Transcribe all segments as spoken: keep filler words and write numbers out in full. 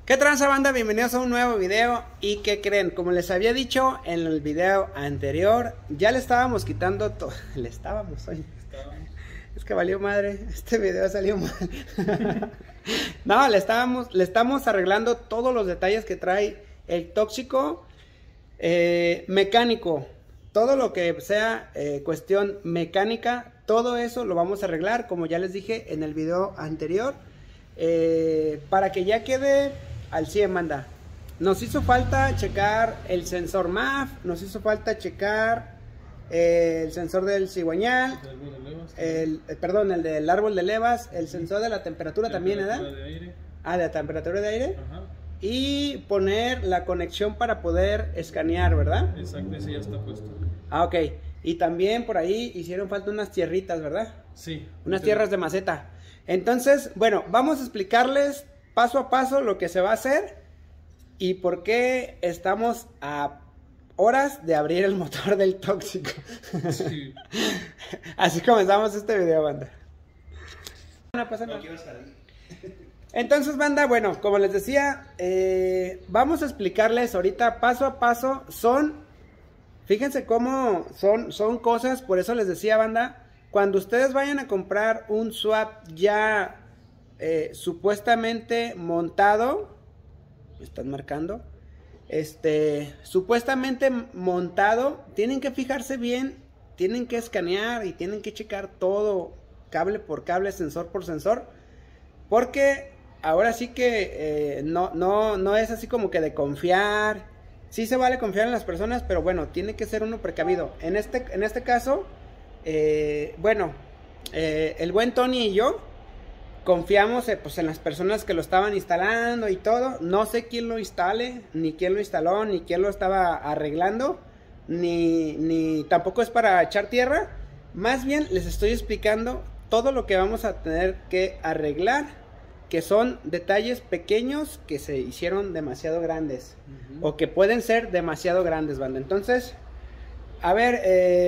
¿Qué tranza, banda? Bienvenidos a un nuevo video. ¿Y qué creen? Como les había dicho en el video anterior, ya le estábamos quitando todo. Le estábamos, oye. Es que valió madre. Este video salió mal. No, le estábamos, le estamos arreglando todos los detalles que trae el tóxico eh, mecánico. Todo lo que sea eh, cuestión mecánica, todo eso lo vamos a arreglar, como ya les dije en el video anterior. Eh, para que ya quede al cien, banda. Nos hizo falta checar el sensor M A F, nos hizo falta checar eh, el sensor del cigüeñal, el, el, perdón, el del árbol de levas, el sensor de la temperatura también, ¿verdad? De aire. Ah, de la temperatura de aire. Ajá. Y poner la conexión para poder escanear, ¿verdad? Exacto, ese ya está puesto. Ah, ok. Y también por ahí hicieron falta unas tierritas, ¿verdad? Sí. Unas tierras de maceta. Entonces, bueno, vamos a explicarles paso a paso lo que se va a hacer y por qué estamos a horas de abrir el motor del tóxico. Sí. Así comenzamos este video, banda. No pasa nada. Entonces, banda, bueno, como les decía, eh, vamos a explicarles ahorita paso a paso. Son, fíjense cómo son, son cosas, por eso les decía, banda, cuando ustedes vayan a comprar un swap ya eh, supuestamente montado, me están marcando, este, supuestamente montado, tienen que fijarse bien, tienen que escanear y tienen que checar todo, cable por cable, sensor por sensor, porque ahora sí que eh, no, no, no es así como que de confiar. Sí se vale confiar en las personas, pero bueno, tiene que ser uno precavido. En este, en este caso, eh, bueno, eh, el buen Tony y yo confiamos eh, pues, en las personas que lo estaban instalando y todo. No sé quién lo instale, ni quién lo instaló, ni quién lo estaba arreglando, ni, ni tampoco es para echar tierra. Más bien les estoy explicando todo lo que vamos a tener que arreglar, que son detalles pequeños que se hicieron demasiado grandes, uh-huh. O que pueden ser demasiado grandes, banda. Entonces, a ver,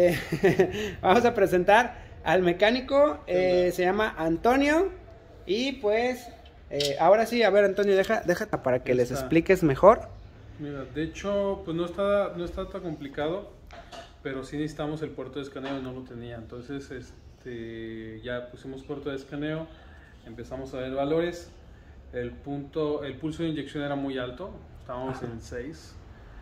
eh, vamos a presentar al mecánico, eh, se llama Antonio, y pues, eh, ahora sí, a ver, Antonio, deja, deja para que les expliques mejor. Mira, de hecho, pues no está, no está tan complicado, pero sí necesitamos el puerto de escaneo y no lo tenía. Entonces, este, ya pusimos puerto de escaneo, empezamos a ver valores. El punto, el pulso de inyección era muy alto, estábamos Ajá. en seis,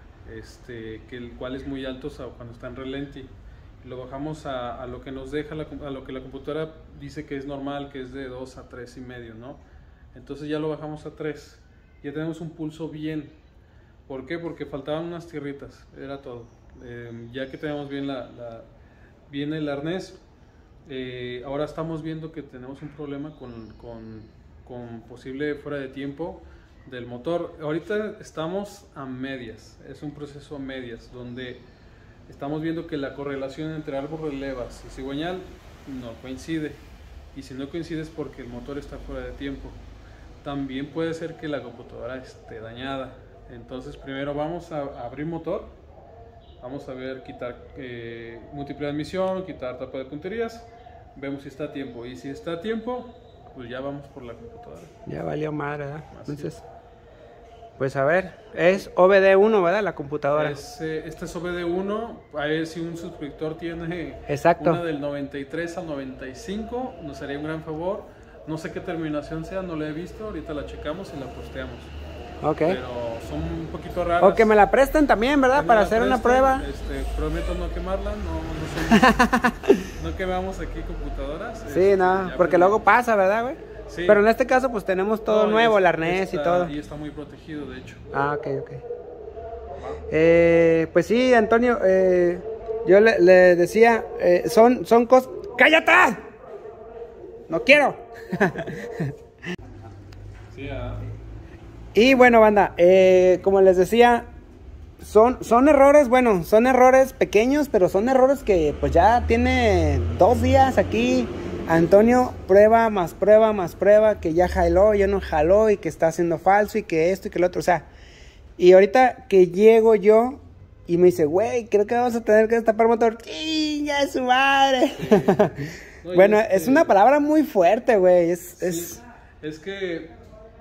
este, que el cual es muy alto cuando está en relenti. Lo bajamos a, a lo que nos deja, la, a lo que la computadora dice que es normal, que es de dos a tres y medio, ¿no? Entonces ya lo bajamos a tres, ya tenemos un pulso bien. ¿Por qué? Porque faltaban unas tierritas, era todo. Eh, ya que tenemos bien, la, la, bien el arnés, eh, ahora estamos viendo que tenemos un problema con, con, con posible fuera de tiempo del motor. Ahorita estamos a medias, es un proceso a medias, donde estamos viendo que la correlación entre árbol de levas y cigüeñal no coincide, y si no coincide es porque el motor está fuera de tiempo. También puede ser que la computadora esté dañada. Entonces primero vamos a abrir motor, vamos a ver, quitar eh, múltiple admisión, quitar tapa de punterías, vemos si está a tiempo, y si está a tiempo, pues ya vamos por la computadora. Ya valió madre, ¿verdad? Entonces, pues a ver, es O B D uno, ¿verdad? La computadora. Es, eh, esta es O B D uno, a ver si un suscriptor tiene Exacto. Una del noventa y tres al noventa y cinco, nos haría un gran favor. No sé qué terminación sea, no la he visto, ahorita la checamos y la posteamos. Ok. Pero son un poquito raras. O que me la presten también, ¿verdad? Para hacer presten, una prueba. Este, prometo no quemarla, no, no, somos, no quemamos aquí computadoras. Sí, este, no, porque pues, luego pasa, ¿verdad, güey? Sí. Pero en este caso pues tenemos todo no, nuevo, es, el arnés está, y todo. Y está muy protegido, de hecho. Ah, ok, ok. Eh, pues sí, Antonio, eh, yo le, le decía, eh, son, son cosas... ¡Cállate! No quiero. Sí, ah. Y bueno, banda, eh, como les decía, son, son errores, bueno, son errores pequeños, pero son errores que pues ya tiene dos días aquí. Antonio, prueba, más prueba, más prueba, que ya jaló, ya no jaló, y que está haciendo falso, y que esto y que lo otro, o sea, y ahorita que llego yo, y me dice, güey, creo que vamos a tener que destapar el motor, ¡y ya es su madre! Sí. No, bueno, es, es una palabra muy fuerte, güey, es, sí, es... es que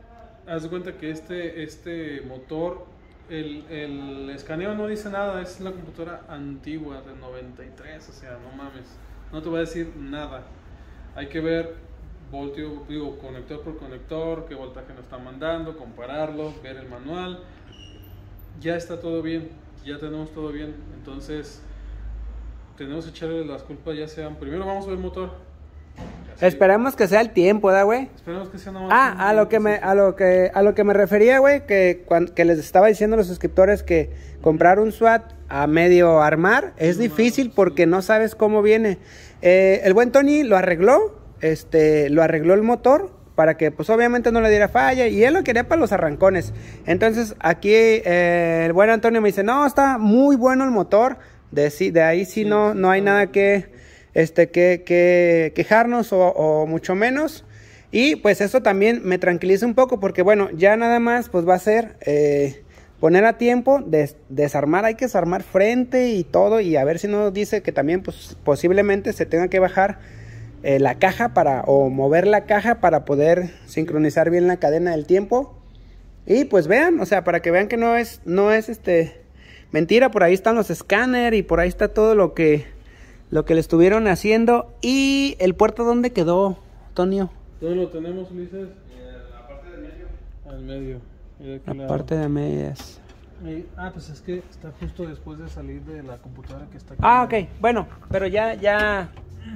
haz de cuenta que este, este motor, el, el escaneo no dice nada, es la computadora antigua de noventa y tres, o sea, no mames, no te voy a decir nada. Hay que ver voltio, digo, conector por conector, qué voltaje nos está mandando, compararlo, ver el manual. Ya está todo bien, ya tenemos todo bien, entonces tenemos que echarle las culpas, ya sean, primero vamos a ver el motor. Así. Esperamos que sea el tiempo, ¿da, güey? Esperemos que sea nada más. Ah, a lo que me, a lo que, a lo que me refería, güey, que cuando, que les estaba diciendo a los suscriptores que comprar un SWAT a medio armar es difícil porque no sabes cómo viene. Eh, el buen Tony lo arregló, este, lo arregló el motor para que, pues, obviamente no le diera falla y él lo quería para los arrancones. Entonces, aquí eh, el buen Antonio me dice, no, está muy bueno el motor, de, sí, de ahí sí, sí no, no hay nada que... Este, que, que quejarnos o, o mucho menos. Y pues eso también me tranquiliza un poco porque bueno, ya nada más pues va a ser eh, poner a tiempo, des, desarmar, hay que desarmar frente y todo y a ver si no dice que también pues posiblemente se tenga que bajar eh, la caja para o mover la caja para poder sincronizar bien la cadena del tiempo. Y pues vean, o sea, para que vean que no es, no es este mentira, por ahí están los escáneres y por ahí está todo lo que... Lo que le estuvieron haciendo. ¿Y el puerto dónde quedó, Tonio? ¿Dónde lo tenemos, Ulises? En la parte del medio. Al medio. La lado. Parte de medias. Ahí. Ah, pues es que está justo después de salir de la computadora que está aquí. Ah, ok. Bueno, pero ya, ya...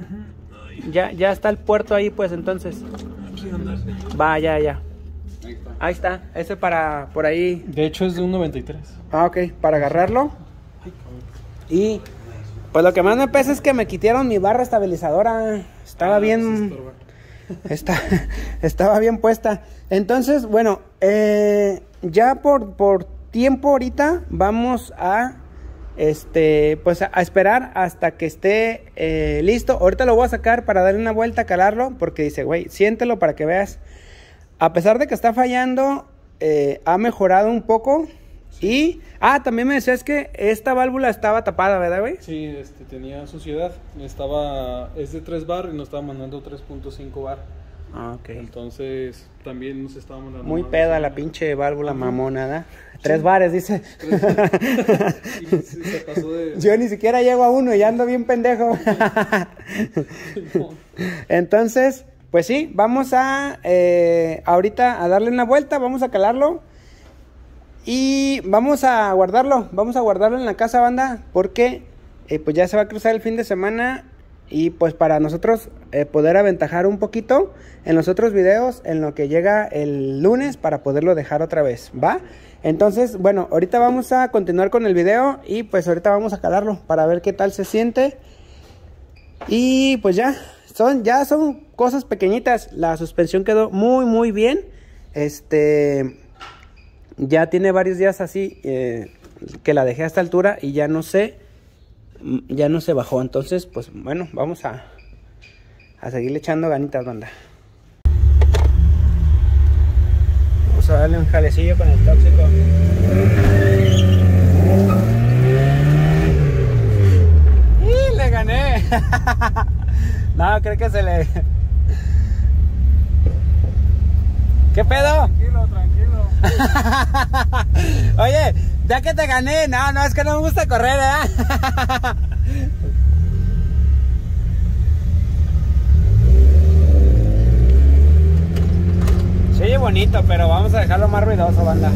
Ya, ya está el puerto ahí, pues, entonces. Sí, anda. Va, ya, ya. Ahí está. Ahí está. Ese para, por ahí. De hecho es de un noventa y tres. Ah, ok. Para agarrarlo. Y... Pues lo que más me pesa es que me quitaron mi barra estabilizadora. Estaba ah, bien... Está, estaba bien puesta. Entonces, bueno, eh, ya por, por tiempo ahorita vamos a... Este, pues a, a esperar hasta que esté eh, listo. Ahorita lo voy a sacar para darle una vuelta, calarlo. Porque dice, güey, siéntelo para que veas. A pesar de que está fallando, eh, ha mejorado un poco. Y, ah, también me decías que esta válvula estaba tapada, ¿verdad, güey? Sí, este, tenía suciedad, estaba, es de tres bar y nos estaba mandando tres punto cinco bar. Ah, ok. Entonces, también nos estaba mandando... Muy peda la pinche válvula, uh-huh. Mamona, ¿verdad? Sí. Tres bares, dice. Tres y se pasó de... Yo ni siquiera llego a uno y ya ando bien pendejo. Entonces, pues sí, vamos a, eh, ahorita a darle una vuelta, vamos a calarlo. Y vamos a guardarlo, vamos a guardarlo en la casa, banda, porque eh, pues ya se va a cruzar el fin de semana y pues para nosotros eh, poder aventajar un poquito en los otros videos en lo que llega el lunes para poderlo dejar otra vez, ¿va? Entonces, bueno, ahorita vamos a continuar con el video y pues ahorita vamos a calarlo para ver qué tal se siente. Y pues ya, son, ya son cosas pequeñitas, la suspensión quedó muy muy bien, este... Ya tiene varios días así eh, que la dejé a esta altura y ya no sé, ya no se bajó. Entonces, pues bueno, vamos a, a seguirle echando ganitas, banda. Vamos a darle un jalecillo con el tóxico. ¡Y le gané! No, creo que se le... ¿Qué pedo? Tranquilo, tranquilo. Oye, ya que te gané, no, no, es que no me gusta correr, ¿eh? Se oye bonito, pero vamos a dejarlo más ruidoso, banda.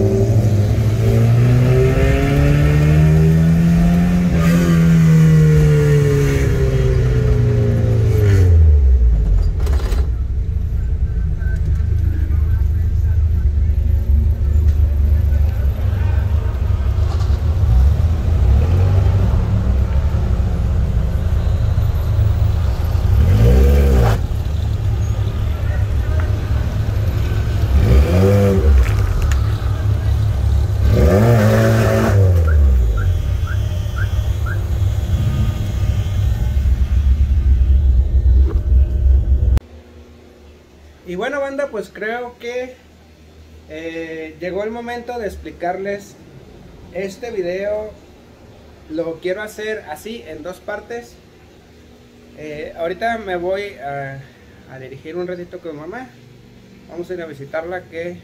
Y bueno, banda, pues creo que eh, llegó el momento de explicarles este video. Lo quiero hacer así, en dos partes. Eh, ahorita me voy a, a dirigir un ratito con mamá. Vamos a ir a visitarla, que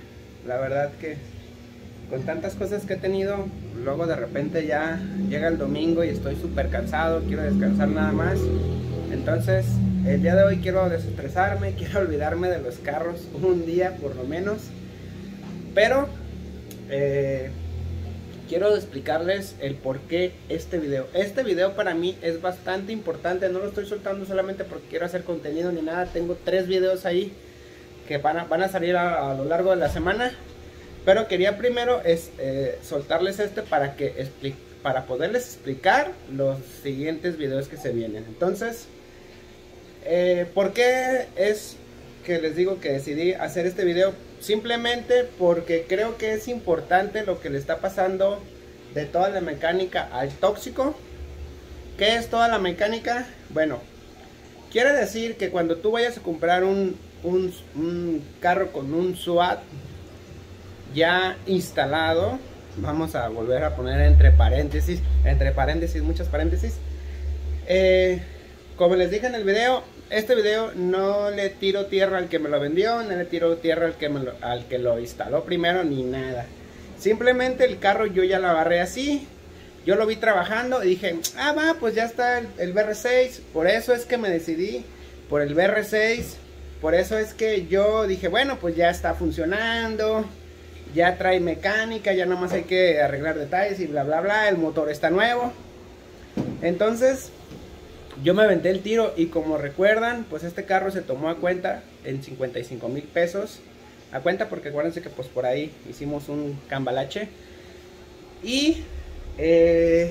La verdad que con tantas cosas que he tenido, luego de repente ya llega el domingo y estoy súper cansado, quiero descansar nada más. Entonces el día de hoy quiero desestresarme, quiero olvidarme de los carros un día por lo menos. Pero eh, quiero explicarles el por qué este video. Este video para mí es bastante importante, no lo estoy soltando solamente porque quiero hacer contenido ni nada. Tengo tres videos ahí que van a, van a salir a, a lo largo de la semana. Pero quería primero es, eh, soltarles este para, que para poderles explicar los siguientes videos que se vienen. Entonces, eh, ¿por qué es que les digo que decidí hacer este video? Simplemente porque creo que es importante lo que le está pasando de toda la mecánica al tóxico. ¿Qué es toda la mecánica? Bueno, quiere decir que cuando tú vayas a comprar un, un, un carro con un SWAT ya instalado, vamos a volver a poner entre paréntesis, entre paréntesis, muchas paréntesis. Eh, como les dije en el video, este video no le tiro tierra al que me lo vendió, no le tiro tierra al que, me lo, al que lo instaló primero, ni nada. Simplemente el carro yo ya lo agarré así, yo lo vi trabajando y dije, ah va, pues ya está el, el B R seis, por eso es que me decidí por el B R seis, por eso es que yo dije, bueno, pues ya está funcionando. Ya trae mecánica, ya nada más hay que arreglar detalles y bla bla bla, el motor está nuevo. Entonces yo me aventé el tiro y como recuerdan, pues este carro se tomó a cuenta en cincuenta y cinco mil pesos. A cuenta porque acuérdense que pues por ahí hicimos un cambalache. Y eh,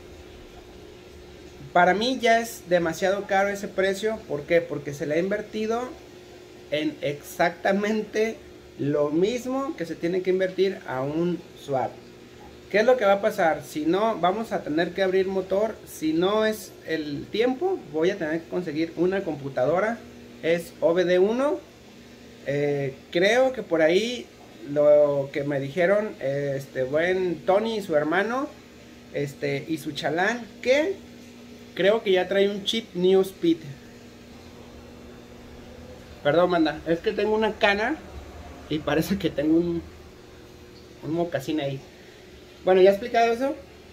para mí ya es demasiado caro ese precio. ¿Por qué? Porque se le ha invertido en exactamente lo mismo que se tiene que invertir a un SWAT. ¿Qué es lo que va a pasar? Si no, vamos a tener que abrir motor. Si no es el tiempo, voy a tener que conseguir una computadora. Es O B D uno. Eh, creo que por ahí lo que me dijeron este buen Tony y su hermano este y su chalán, que creo que ya trae un chip New Speed. Perdón, manda, es que tengo una cana y parece que tengo un, un mocasín ahí. Bueno, ya he explicado eso.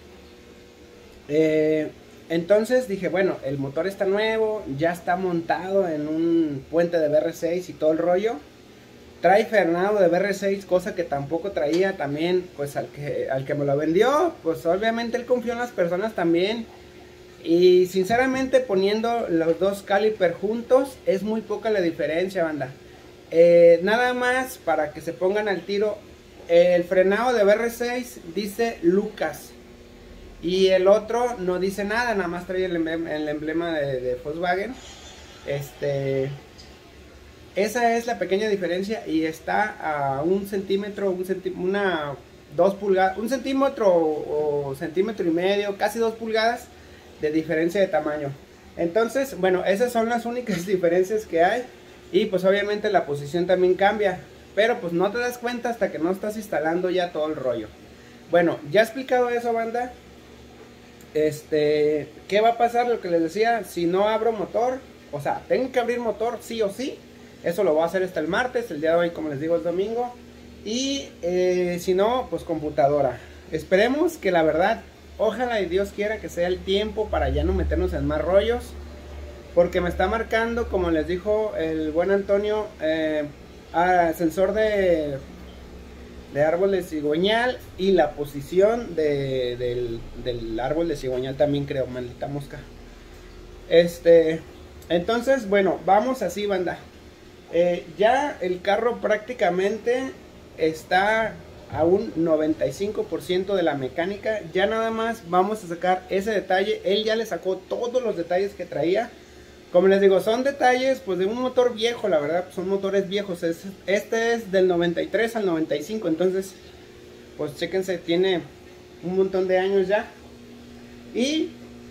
Eh, entonces dije, bueno, el motor está nuevo, ya está montado en un puente de B R seis y todo el rollo. Trae frenado de B R seis, cosa que tampoco traía también, pues al que, al que me lo vendió, pues obviamente él confió en las personas también. Y sinceramente poniendo los dos caliper juntos, es muy poca la diferencia, banda. Eh, nada más para que se pongan al tiro, el frenado de B R seis dice Lucas y el otro no dice nada, nada más trae el emblema, el emblema de, de Volkswagen. Este, esa es la pequeña diferencia y está a un centímetro, un centímetro, una, dos pulgadas, un centímetro o, o centímetro y medio, casi dos pulgadas de diferencia de tamaño. Entonces, bueno, esas son las únicas diferencias que hay. Y pues obviamente la posición también cambia, pero pues no te das cuenta hasta que no estás instalando ya todo el rollo. Bueno, ya explicado eso, banda. Este, ¿qué va a pasar? Lo que les decía, si no abro motor, o sea, tengo que abrir motor sí o sí. Eso lo voy a hacer hasta el martes, el día de hoy como les digo el domingo. Y eh, si no, pues computadora. Esperemos que la verdad, ojalá y Dios quiera que sea el tiempo para ya no meternos en más rollos. Porque me está marcando, como les dijo el buen Antonio, eh, a sensor de, de árbol de cigüeñal y la posición de, del, del árbol de cigüeñal también, creo, maldita mosca. Este, entonces, bueno, vamos así, banda. Eh, ya el carro prácticamente está a un noventa y cinco por ciento de la mecánica. Ya nada más vamos a sacar ese detalle. Él ya le sacó todos los detalles que traía. Como les digo, son detalles pues de un motor viejo, la verdad, son motores viejos. Es, este es del noventa y tres al noventa y cinco, entonces, pues chéquense, tiene un montón de años ya. Y,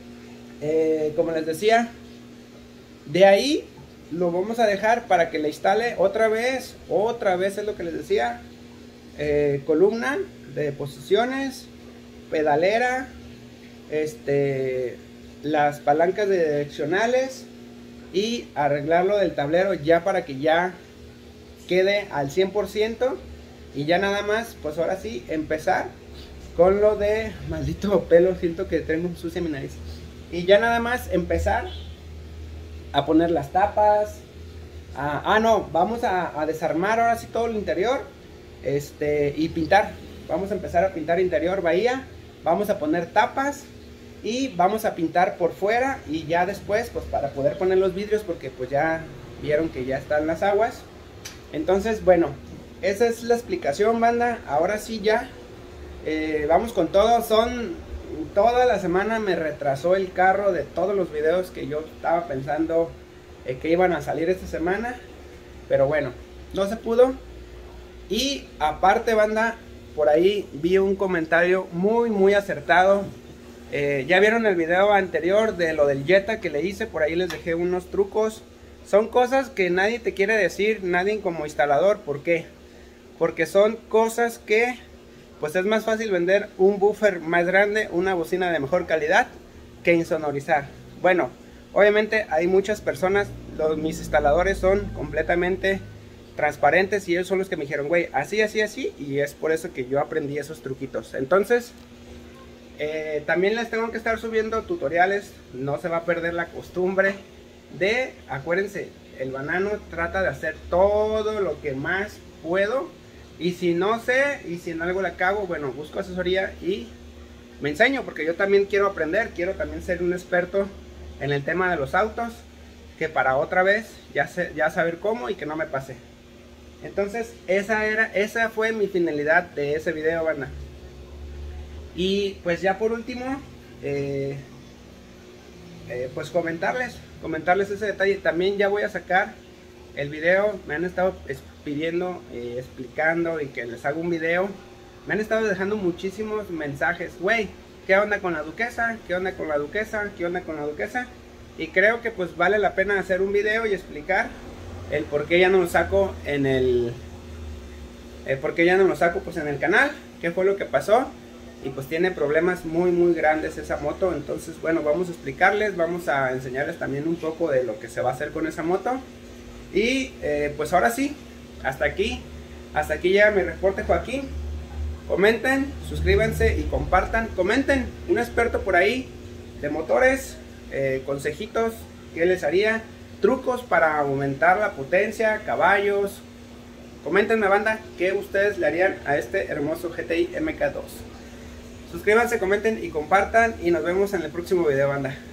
eh, como les decía, de ahí lo vamos a dejar para que le instale otra vez, otra vez es lo que les decía. Eh, columna de posiciones, pedalera, este, las palancas de direccionales. Y arreglarlo del tablero ya para que ya quede al cien por ciento. Y ya nada más, pues ahora sí, empezar con lo de... Maldito pelo, siento que tengo sucia mi nariz. Y ya nada más empezar a poner las tapas. A, ah, no, vamos a, a desarmar ahora sí todo el interior. Este, y pintar. Vamos a empezar a pintar interior bahía. Vamos a poner tapas. Y vamos a pintar por fuera. Y ya después, pues para poder poner los vidrios, porque pues ya vieron que ya están las aguas. Entonces, bueno, esa es la explicación, banda. Ahora sí ya eh, vamos con todo. Son toda la semana me retrasó el carro de todos los videos que yo estaba pensando eh, que iban a salir esta semana, pero bueno, no se pudo. Y aparte, banda, por ahí vi un comentario muy muy acertado. Eh, ya vieron el video anterior de lo del Jetta que le hice, por ahí les dejé unos trucos. Son cosas que nadie te quiere decir, nadie como instalador. ¿Por qué? Porque son cosas que pues es más fácil vender un buffer más grande, una bocina de mejor calidad, que insonorizar. Bueno, obviamente hay muchas personas, los, mis instaladores son completamente transparentes y ellos son los que me dijeron, güey, así, así, así, y es por eso que yo aprendí esos truquitos. Entonces, eh, también les tengo que estar subiendo tutoriales, no se va a perder la costumbre de, acuérdense, el banano trata de hacer todo lo que más puedo. Y si no sé, y si en algo la cago, bueno, busco asesoría y me enseño, porque yo también quiero aprender, quiero también ser un experto en el tema de los autos, que para otra vez ya, sé, ya saber cómo y que no me pase. Entonces, esa, era, esa fue mi finalidad de ese video, banda. Y pues ya por último, eh, eh, pues comentarles, comentarles ese detalle. También ya voy a sacar el video, me han estado pidiendo, eh, explicando y que les haga un video. Me han estado dejando muchísimos mensajes, güey, ¿qué onda con la duquesa? ¿Qué onda con la duquesa? ¿Qué onda con la duquesa? Y creo que pues vale la pena hacer un video y explicar el por qué ya no lo saco en el, el por qué ya no lo saco pues en el canal, qué fue lo que pasó. Y pues tiene problemas muy muy grandes esa moto. Entonces bueno, vamos a explicarles, vamos a enseñarles también un poco de lo que se va a hacer con esa moto. Y eh, pues ahora sí, hasta aquí, hasta aquí llega mi reporte, Joaquín. Comenten, suscríbanse y compartan. Comenten, un experto por ahí de motores, eh, consejitos, qué les haría, trucos para aumentar la potencia, caballos. Comenten, banda, qué ustedes le harían a este hermoso G T I M K dos. Suscríbanse, comenten y compartan y nos vemos en el próximo video, banda.